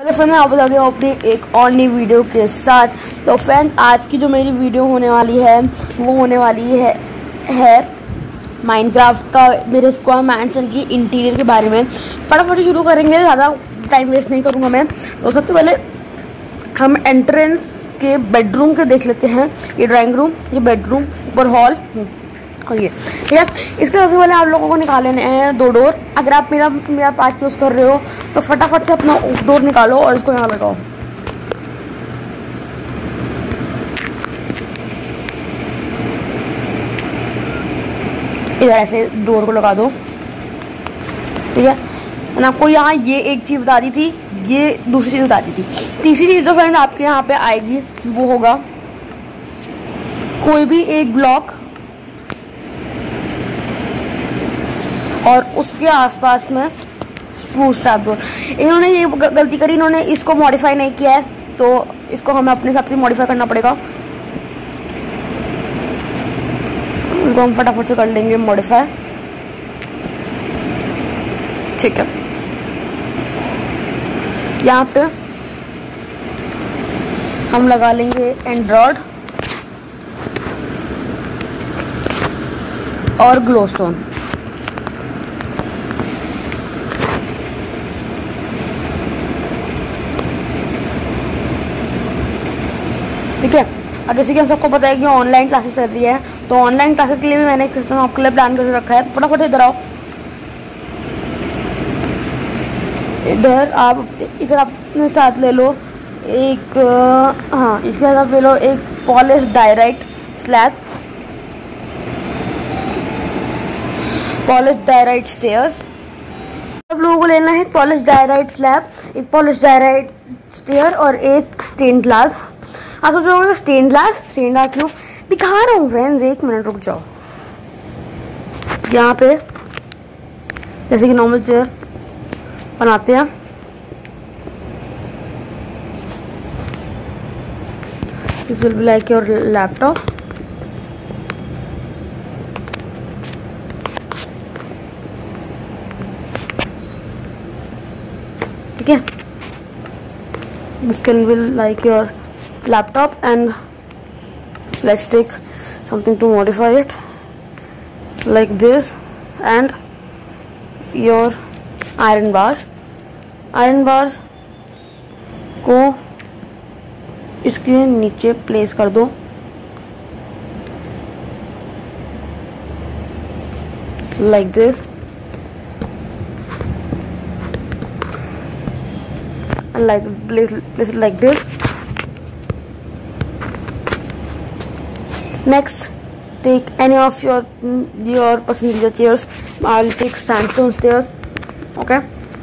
Hello friend, आप बता दें अपनी एक और नई वीडियो के साथ। तो फ्रेंड, आज की जो मेरी वीडियो होने वाली है वो होने वाली है माइनक्राफ्ट का मेरे स्क्वायर मैंशन की इंटीरियर के बारे में। फटाफट से शुरू करेंगे, ज़्यादा टाइम वेस्ट नहीं करूँगा मैं। तो सबसे पहले हम एंट्रेंस के बेडरूम के देख लेते हैं। ये ड्राइंग रूम, ये बेडरूम, ऊपर हॉल और ये ठीक है। इसके सबसे पहले आप लोगों को निकाल लेने हैं 2 डोर। अगर आप मेरा पार्ट यूज़ कर रहे हो तो फटाफट से अपना डोर निकालो और इसको यहाँ लगाओ। इधर ऐसे डोर को लगा दो, ठीक है। मैंने आपको यहाँ ये एक चीज़ बता दी थी, ये दूसरी चीज़ बता दी थी। तीसरी चीज़ जो फ्रेंड आपके यहाँ पे आएगी वो होगा कोई भी एक ब्लॉक और उसके आसपास में स्प्रूस ट्रैप डोर। इन्होंने ये गलती करी, इन्होंने इसको मॉडिफाई नहीं किया है, तो इसको हमें अपने हिसाब से मॉडिफाई करना पड़ेगा। इनको हम फटाफट से कर लेंगे मॉडिफाई, ठीक है। यहाँ पे हम लगा लेंगे एंड्रॉयड और ग्लोस्टोन, ठीक है। और जैसे कि हम सबको पता है कि ऑनलाइन क्लासेस चल रही है, तो ऑनलाइन क्लासेस के लिए भी मैंने एक सिस्टम आपके लिए प्लान करके रखा है। फटाफट इधर आओ। इधर आप अपने साथ ले लो एक हाँ, इसके साथ आप ले लो एक polish diorite slab, polish diorite stairs. सब लोगों को लेना है पॉलिश डायराइट स्लैब, एक पॉलिश डायराइट स्टेयर और एक स्टेन ग्लास। आप सोच रहे हो स्टेन ग्लास क्यों दिखा रहा हूँ फ्रेंड्स, 1 मिनट रुक जाओ। यहाँ पे जैसे कि नॉर्मल चेयर बनाते हैं, this will be like your laptop, ठीक है। This can be like your laptop, and let's take something to modify it like this, and your iron bars को इसके नीचे प्लेस कर दो like this, and place it like this. Next, take any of your passenger chairs. I'll take sandstone stairs, okay.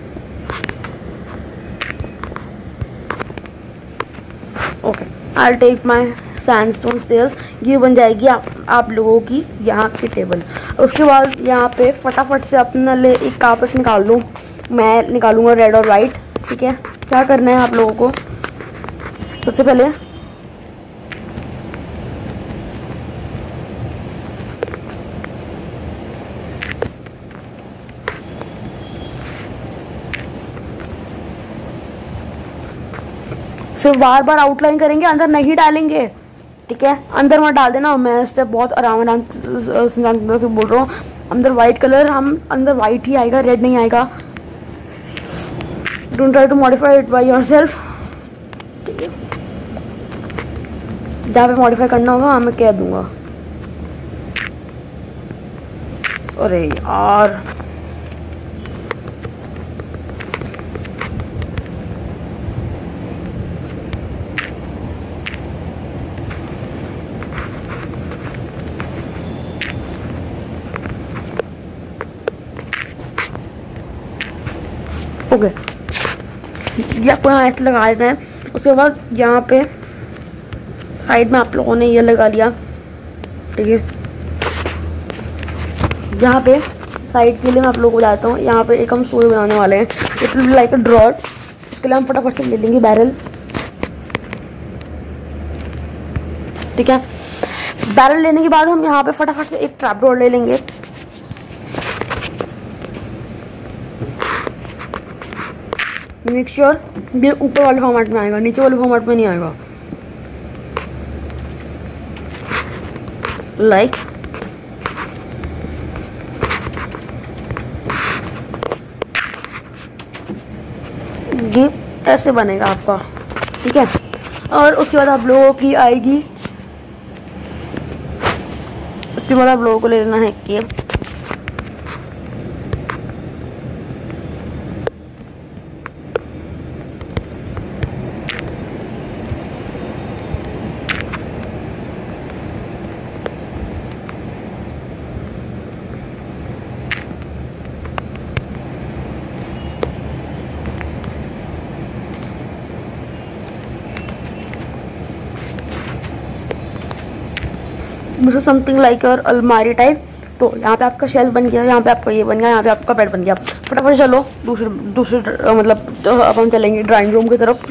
I'll take my sandstone stairs. ये बन जाएगी आप लोगों की यहाँ की टेबल। उसके बाद यहाँ पे फटाफट से अपना एक कार्पेट निकाल लो। मैं निकालूंगा रेड और वाइट, ठीक है। क्या करना है आप लोगों को, सबसे पहले सिर्फ बार बार आउटलाइन करेंगे, अंदर नहीं डालेंगे, ठीक है। अंदर मत डाल देना, मैं स्टेप बहुत आराम से बोल रहा हूँ। अंदर वाइट कलर, हम अंदर वाइट ही आएगा, रेड नहीं आएगा। Don't try to modify it by yourself, ठीक है। जहाँ पे मॉडिफाई करना होगा मैं कह दूंगा। अरे यार, ओके। ये आपको यहाँ ऐसे लगा देना है। उसके बाद यहाँ पे साइड में आप लोगों ने ये लगा लिया, ठीक है। यहाँ पे साइड के लिए मैं आप लोगों को बताता हूँ। यहाँ पे एक हम स्टोरी बनाने वाले हैं, it will be like a drawer. इसके लिए हम फटाफट से ले लेंगे बैरल, ठीक है। बैरल लेने के बाद हम यहाँ पे फटाफट से एक ट्रैप डोर ले लेंगे। मेक श्योर ये ऊपर वाले फॉर्मेट में आएगा, नीचे वाले फॉर्मेट में नहीं आएगा। लाइक ये ऐसे बनेगा आपका, ठीक है। और उसके बाद आप लोगों की आएगी, उसके बाद आप लोगों को ले लेना है कि समथिंग लाइक और अलमारी टाइप। तो यहाँ पे आपका शेल्फ बन गया, यहाँ पे आपका ये बन गया, यहाँ पे आपका बेड बन गया। फटाफट चलो दूसरे मतलब तो अब हम चलेंगे ड्राइंग रूम की तरफ।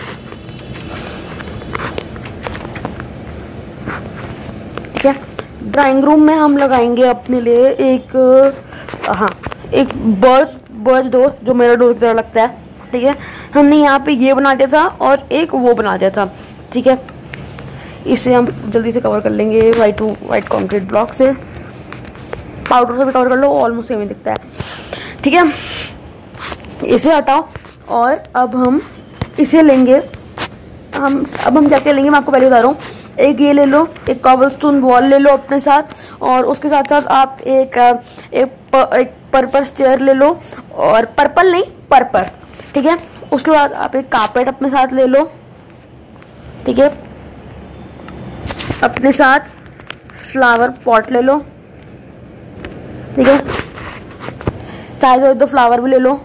ठीक है, ड्राइंग रूम में हम लगाएंगे अपने लिए एक एक बर्ज डोर जो मेरा डोर की तरह लगता है। ठीक है, हमने यहाँ पे ये बना दिया था और एक वो बना दिया था। ठीक है, इसे हम जल्दी से कवर कर लेंगे वाइट कंक्रीट ब्लॉक से, पाउडर से भी कवर कर लो, ऑलमोस्ट सेम ही दिखता है। ठीक है, इसे हटाओ और अब हम इसे लेंगे। अब हम क्या क्या लेंगे मैं आपको पहले बता रहा हूँ। एक ये ले लो, एक कॉबलस्टोन वॉल ले लो अपने साथ, और उसके साथ साथ आप एक पर्पल चेयर ले लो, और पर्पल नहीं पर्पल। ठीक है, उसके बाद आप एक कारपेट अपने साथ ले लो। ठीक है, अपने साथ फ्लावर पॉट ले लो। ठीक है, चाहे तो फ्लावर भी ले लो।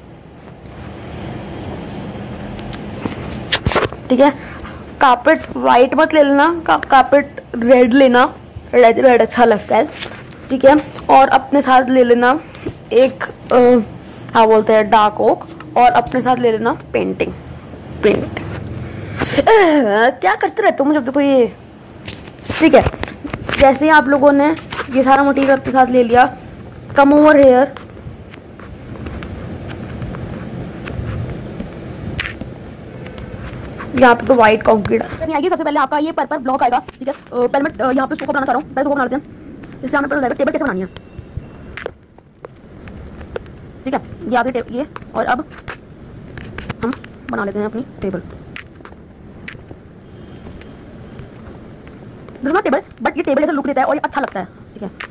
ठीक है, कारपेट वाइट मत ले लेना, कारपेट रेड लेना, रेड अच्छा लगता है। ठीक है, और अपने साथ ले लेना एक क्या बोलते हैं डार्क ओक, और अपने साथ ले लेना पेंटिंग। क्या करते रहते हो मुझे देखो ये। ठीक है, जैसे ही आप लोगों ने ये सारा मटेरियल अपने साथ ले लिया, कम ओवर हेयर। यहाँ पे तो व्हाइट कंक्रीट नहीं आएगी। सबसे पहले आपका ये पर्पल ब्लॉक आएगा। ठीक है, पहले मैं यहाँ पे सोफा बनाना चाह रहा हूँ, पहले सोफा बना लेते हैं। इससे हमें पता चलेगा टेबल कैसे बनानी है। ठीक है, ये आगे ये, और अब हम बना लेते हैं अपनी टेबल। टेबल बट ये टेबल ऐसा लुक देता है और ये अच्छा लगता है। ठीक है,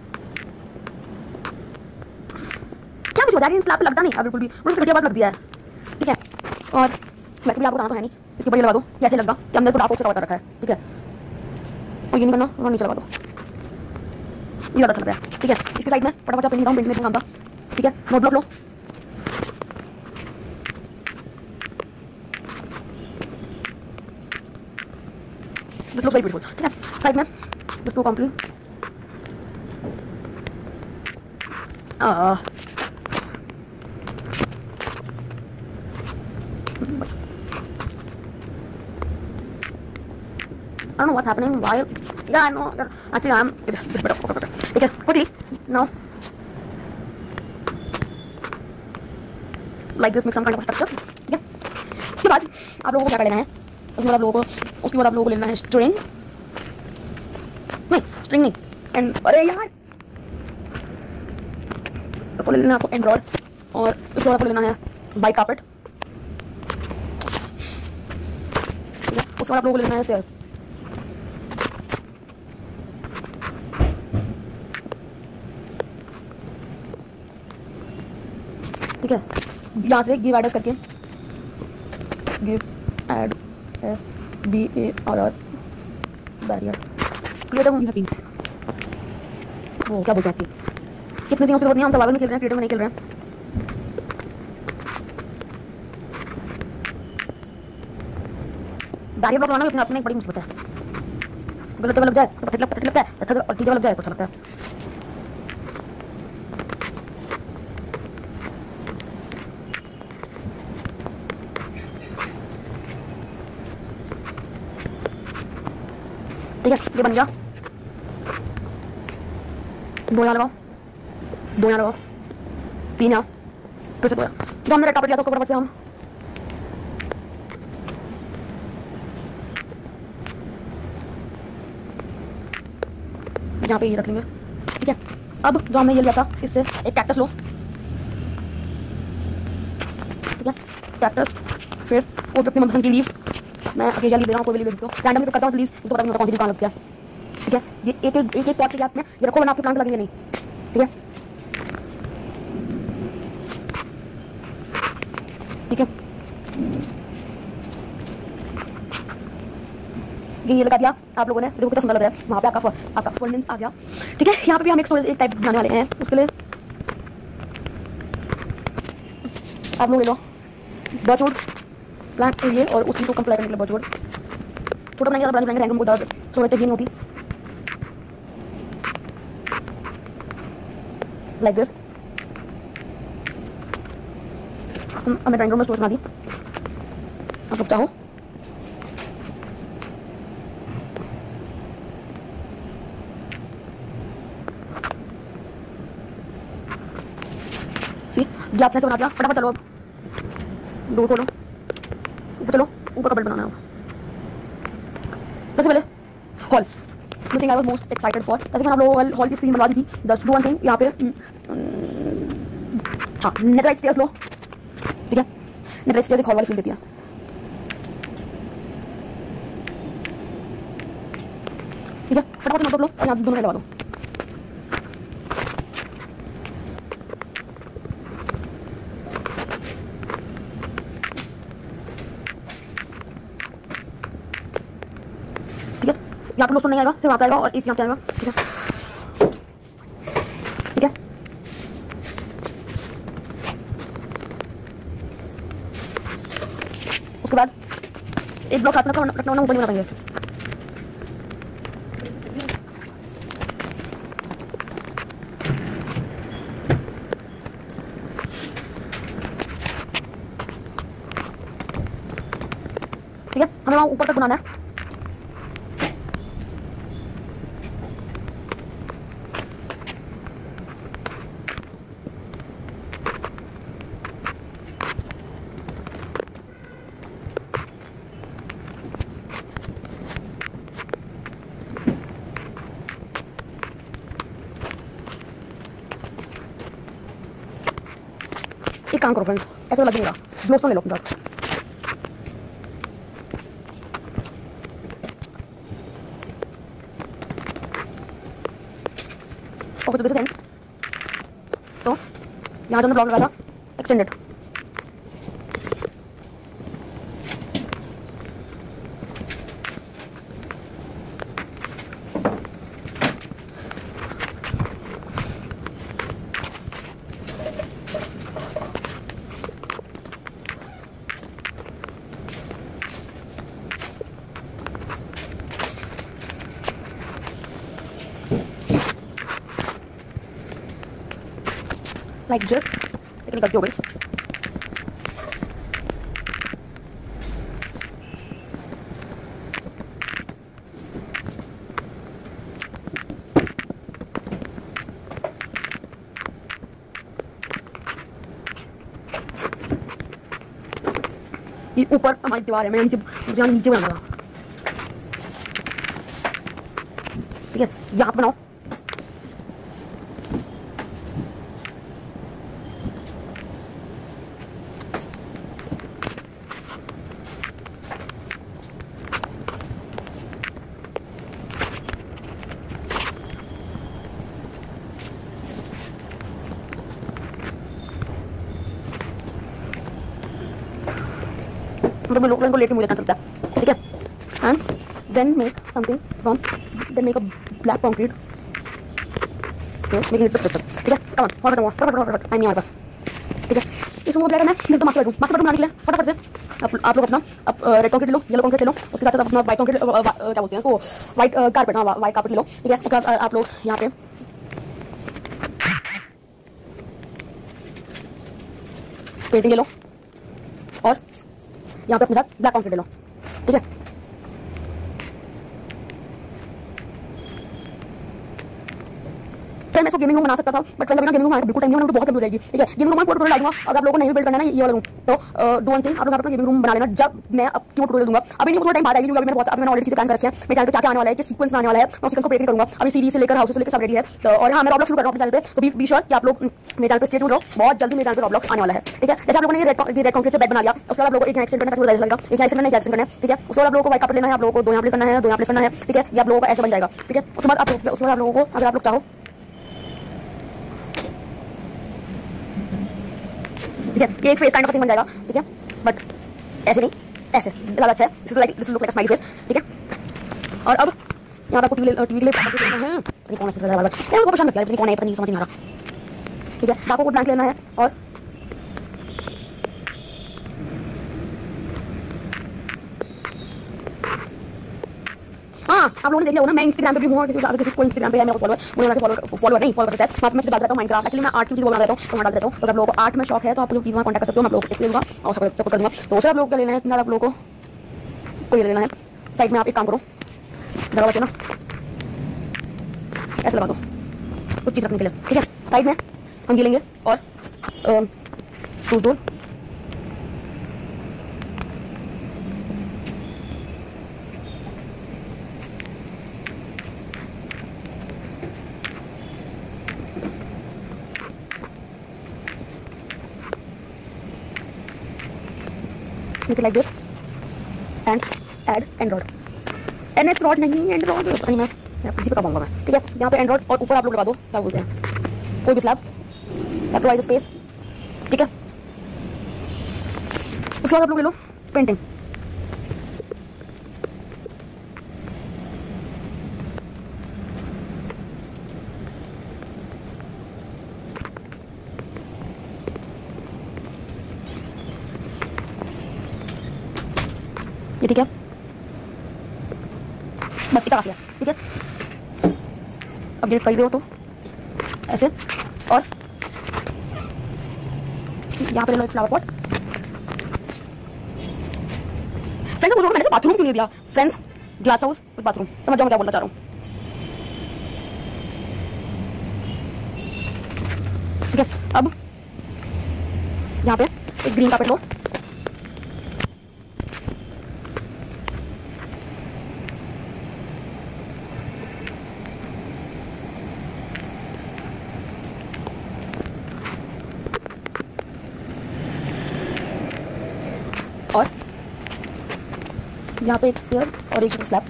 क्या कुछ हो रहा है, स्लैब पे लगता नहीं अब बिल्कुल भी, मुझे घटिया बात लग दिया है। ठीक है, और वैसे भी आपको बनाना तो है नहीं, इसके ऊपर ये लगा दो, कैसे लगा कि हमने इसको डार्क से कवर कर रखा है। ठीक है, और ये नहीं करना, और नीचे लगा दो, ये ज़्यादा अच्छा लग रहा है। ठीक है, इसके साइड में फटाफट पेंटिंग डाउन, पेंटिंग काम था। ठीक है, नोट ब्लॉक लो। This looks very beautiful. ठीक है, साइड में just to complete. I don't know what's happening. Why? Yeah, I know. Actually, I'm. It's better. Okay. ठीक है, quickly now. Like this, make some kind of structure. ठीक है, उसके बाद आप लोगों को क्या कर लेना है, उसके बाद आप लोगों को लेना है स्ट्रिंग नहीं एंड, अरे यार आपको ले लेना है आपको एंड रॉड, और उसके बाद आपको लेना है बाइक कारपेट। ठीक है, उसके बाद आप लोगों को लेना है स्टेयर्स। ठीक है, यहाँ से गिव एडर्स करके गिव एड SBARR बैरियर क्रिएटिव में पिंक। वो क्या बोलते हैं कितने चीज़ों की जरूरत नहीं, हम सर्वाइवल में खेल रहे हैं, क्रिएटिव में नहीं खेल रहे हैं। बैरियर ब्लॉक बनाना भी अपने आप में एक बड़ी मुसीबत है। गलत जगह लग जाए तो पत्थर लगता है, पत्थर और ठीक जगह लग जाए तो अच्छा लगता है। ठीक है, ये बन गया। दो यहाँ लगाओ, दो यहाँ लगाओ, तीन यहाँ, फिर से दो यहाँ। जो हमने रेड कार्पेट लिया था उसको फटाफट से हम यहाँ पे ये रख लेंगे, ठीक है। अब जो हमने ये लिया था इससे एक कैक्टस लो, ठीक है, कैक्टस। फिर वो अपनी मनपसंद की लीव, मैं अकेला लीव ले रहा हूँ, कोई भी लीव देती हूँ, रैंडमली पिक करता हूँ लीव्स, इसको पता नहीं होता कौन सी लीव कहाँ लगती है, ठीक है। ये एक पॉट के गैप में ये रखो, वरना आपके प्लांट लगेंगे नहीं, ठीक है, ठीक है। ये लगा दिया आप लोगों ने, देखो कितना सुंदर लग रहा है। वहाँ पे आपका फर्नेंस आ गया, ठीक है। यहाँ पे भी हम एक स्टोरेज एक टाइप बनाने वाले हैं, उसके लिए आप लोग ले लो बर्चवुड प्लांट ये, और उसकी तो कंप्लाई करने के लिए बर्चवुड छोटा बनाएंगे, बड़ा बनाएंगे, रैंक में कोई स्टोरेज चाहिए नहीं होती, लाइक दिस। हमें ड्राइंग रूम में स्टोरेज बना दी, आप लोग चाहो जो आपने बना दिया। फटाफट चलो, अब दो खोलो, ऊपर चलो, ऊपर कबर्ड बनाना होगा। सबसे पहले hall, the thing I was most excited for, ताकि मैं आप लोगों को हॉल की स्क्रीन बनवा दी थी। जस्ट डू वन थिंग, यहाँ पे हाँ नेटराइट स्टेयर्स लो, ठीक है। नेटराइट स्टेयर्स एक हॉल वाली फील देती है, ठीक है। फटाफट नोट लो और यहाँ दोनों लगा दो, ठीक है। यहाँ पर लोग नहीं आएगा, सिर्फ वहाँ पे आएगा और एक यहाँ पे आएगा, ठीक है, ठीक है। उसके बाद एक ब्लॉक रखना ऊपर नहीं बना पाएंगे, ठीक है। हमें वहाँ ऊपर तक बनाना है, एक काम करो फ्रेंड्स, ऐसे तो लगेगा, ग्लोव ले लो अपने साथ, ओके। तो देखो तो यहाँ जो ब्लॉक लगा था एक्सटेंडेड, लाइक दिस। लेकिन गलती हो गई, ये ऊपर हमारी दीवार है, मैं नीचे नीचे बनाऊंगा, ठीक है। यहाँ बनाओ, मतलब मैं लोग को लेके मुझे करना चलता है, ठीक है। And then make something from, then make a black concrete, make it structure, ठीक है। कम ऑन फटाफट टाइम नहीं हमारे पास, ठीक है। इस रूम को क्या करना है, एकदम मास्टर बेडरूम बनाने के लिए फटाफट से आप लोग अपना रेड कंक्रीट लो, येलो कंक्रीट ले लो, उसके साथ अपना व्हाइट कंक्रीट, क्या बोलते हैं उसको, व्हाइट कारपेट, हाँ व्हाइट कारपेट ले लो, ठीक है। उसके बाद आप लोग यहाँ पे पेंटिंग ले लो और यहाँ पे अपने साथ ब्लैक कंक्रीट ले लो, ठीक है। मैं इसको गेमिंग रूम बना सकता था, बट फ्रेंड्स अभी गेमिंग रूम बिल्कुल टाइम नहीं, मुझे बहुत कम रहेगी। ठीक है, गेमिंग रूम पूरा लाऊंगा। अगर आप लोगों को नहीं बिल्ड करना है ना ये वाला रूम, तो डू वन थिंग, आप लोग अपना गेमिंग रूम बना लेना जब मैं अब क्यों ट्यूटोरियल दूंगा। अभी नहीं, थोड़ा टाइम बाद आएगी, क्योंकि मैंने ऑलरेडी चीजें प्लान कर रखी है। मेरे चैनल पे क्या आने वाला है, कि सीक्वेंस में आने वाला है, मैं उस सीक्वेंस को ब्रेक करूंगा। अभी सीरीज से लेकर हाउस से लेकर सब रेडी है। तो और हाँ, मैं रॉब्लॉक्स शुरू कर रहा हूं अपने चैनल पे, तो बी श्योर कि आप लोग मेरे चैनल पे स्टे ट्यून रहो। बहुत जल्दी मेरे चैनल पे रॉब्लॉक्स आने वाला है। ठीक है, जैसे आप लोगों ने ये रेड कंक्रीट से बेड बना लिया, उसके बाद आप लोगों को एक एक्सटेंड करना है, लगेगा एक एक्सटेंड करना है, एक्सटेंड करना है। ठीक है, उसके बाद आप लोगों को व्हाइट कपड़े लेना है, आप लोगों को 2 यहाँ प्लेस करना है, 2 यहाँ प्लेस करना है। ठीक है, ये आप लोगों का ऐसे बन जाएगा। ठीक है, उसके बाद आप लोगों को अगर आप लोग चाहो, ठीक है, ये एक फेस काइंड ऑफ थिंग बन जाएगा। ठीक है, बट ऐसे नहीं, ऐसे ज़्यादा अच्छा है। This look like smiley face. ठीक है, और अब यहाँ पर टीवी के लिए कौन सा लगा है, वो पसंद मत किया, कौन है पता नहीं, समझ नहीं आ रहा। ठीक है, आपको कोड ब्लैंक लेना है। और हाँ, आप लोगों ने देख लिया होगा ना, मैं इंस्टाग्राम पे भी हूँ, किसी को इंस्टाग्राम पे है मेरा फॉलोअर नहीं फॉलो करता है। मैं बात करता हूँ माइनक्राफ्ट, एक्चुअली मैं आर्ट की वीडियो बना देता हूँ, तो मैं डाल देता हूँ। तो आप लोगों को आर्ट में शौक है तो आप लोग प्लीज वहाँ कॉन्टैक्ट कर सकते हो, मैं आप लोगों को दूंगा और सपोर्ट कर दूंगा। तो सर आप लोगों को लेना है इतना, आप लोगों को ये लेना है। साइड में आप एक काम करो, जगह बचे ना, ऐसे लगा दो कुछ चीज़ रखने के लिए। ठीक है, साइड में हम ये लेंगे और screw tool, like this and add end rod, NX rod नहीं, end rod नहीं, मैं किसी पे कम आऊंगा मैं। ठीक है, यहाँ पे end rod और ऊपर आप लोग लगा दो, क्या बोलते हैं, कोई भी स्लैब that provides space। ठीक है, उसके बाद आप लोग ले लो पेंटिंग। ये ठीक है, बस इतना काफी है। ठीक है, अब ये कर दो तो ऐसे, और यहाँ पे ले लो एक फ्लावर पॉट। फ्रेंड्स मुझे मैंने बाथरूम क्यों नहीं दिया, friends glass house with bathroom, समझ जाओ मैं क्या बोलना चाह रहा हूँ। ठीक है, अब यहाँ पे एक ग्रीन कार्पेट लो, और यहाँ पे एक स्टेयर और एक स्लैब।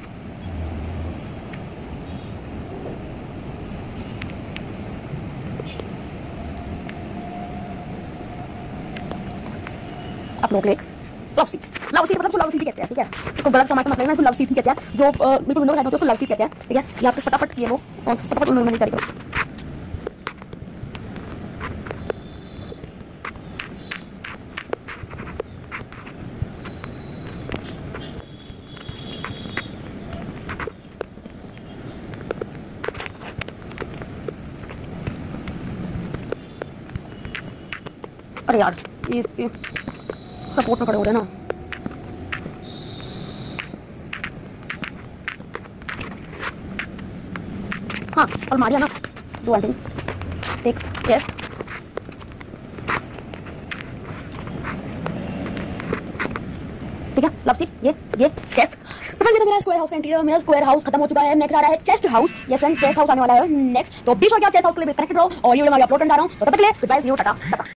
आप लोग एक लव सीट, मतलब लव सीट कहते हैं। ठीक है, इसको गलत समझ मत लेना, इसको लव सीट ही कहते हैं, जो बिल्कुल विंडो होता है उसको लव सीट कहते हैं। ठीक है, यहाँ पे फटाफट ये लो और फटाफट उन्होंने तैयारी करो। अरे यार ये सपोर्ट में खड़े हो रहे हैं ना। हाँ, अलमारियाँ ना, दो आइटम, एक चेस्ट, ठीक है, लव सीट, ये चेस्ट। तो ये तो मेरा स्क्वायर हाउस का इंटीरियर, मेरा स्क्वायर हाउस खत्म हो चुका है। नेक्स्ट आ रहा है chest house. Yes friend, chest house आने वाला है नेक्स्ट, तो बी श्योर कि आप चेस्ट हाउस के लिए कनेक्टेड रहो। और ये वीडियो मैं अपलोड कर रहा हूँ, तो तब तक के लिए good bye, see you, Tata.